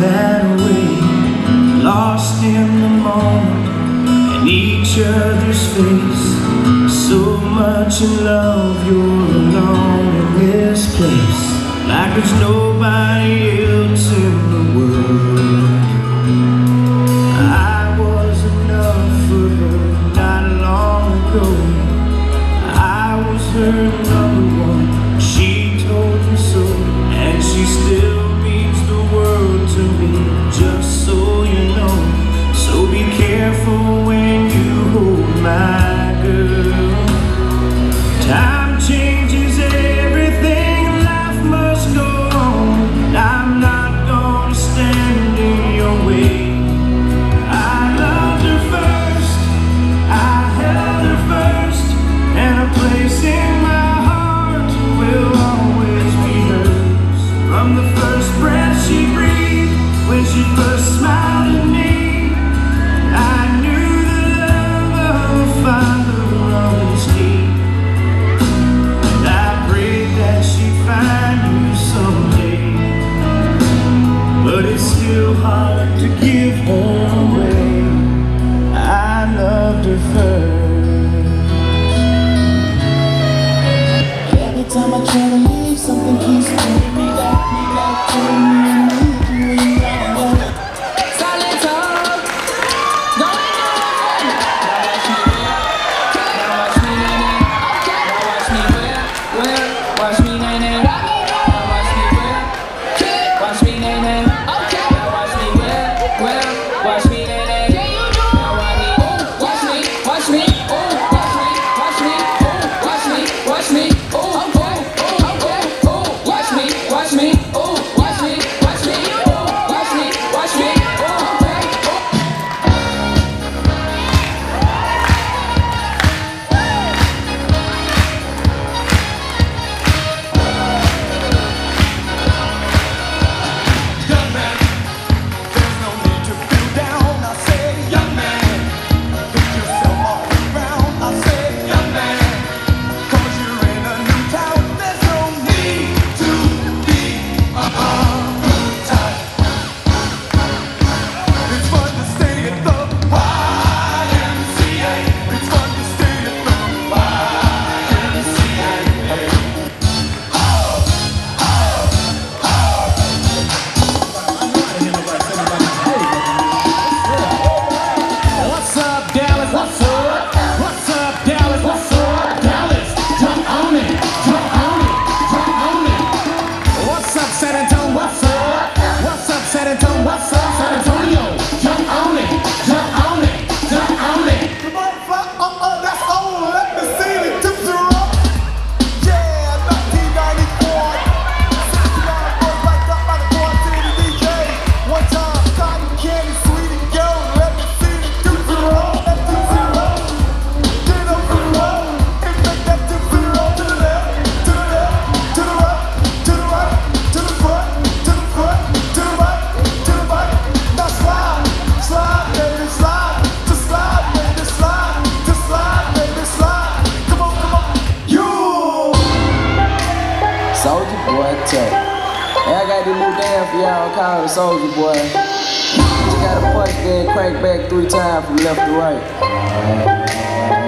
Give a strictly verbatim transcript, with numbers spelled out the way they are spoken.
that way, lost in the moment and each other's face. So much in love, you're alone in this place, like there's nobody else in the world. I was enough for her not long ago. I was her number one, she told me so, and she still means the world to me, just so you know. So be careful when you hold my girl. Time changes everything, life must go on. I'm not gonna stand in your way. I loved her first, I held her first, and a place in my heart will always be hers. From the first breath she breathed, when she first smiled at me, I knew the love of a father runs deep. And I prayed that she'd find you someday, but it's still hard to give her away. I loved her first. Every time I try to leave, something keeps pulling me back, me back, pulling me and moving me around. Silent talk, going on. Now watch me, now watch me, now watch me, nay-nay. Now watch me where, where, watch me, nay-nay. Now watch me where, where, watch me, nay-nay. Now watch me, watch me, oh, watch me, watch me, oh, watch me, watch me, oh, okay, oh, okay, oh, watch me, watch me, oh, watch me, watch me, oh, watch me, watch me, oh, okay, oh. Young man, there's no need to feel down. I say, young man, pick yourself off the ground. I say, young man, 'cause you're in a new town. There's no need to be uptight. It's fun to stay at the Y M C A. It's fun to stay at the Y M C A. What's up, Dallas? What's up? What's up, Dallas? What's up, Dallas? Jump on it, jump on it, jump on it. What's up, San Antonio? What's up? What's up, San Antonio? What's up, San Antonio? Jump on it, jump on it, jump on it. The butterfly, uh-uh, that's on. Let me see the tips are up. Yeah, nineteen ninety-four. sixty-nine boys like up by the quarantine D J. One time, cotton candy, sweet and gold. Let me see the tips are up. That tips are up. Get up and roll. And make that tips are up to the left, to the left, to the right, to the right, to the front, to the front, to the right, to the right. Now slide, slide, baby, slide. Just slide, baby, slide. Just slide, baby, slide. Come on, come on. You. Soulja Boy Tech. Hey, I got this new dance for y'all called the Soulja Boy. You gotta punch then crank back three times from left to right.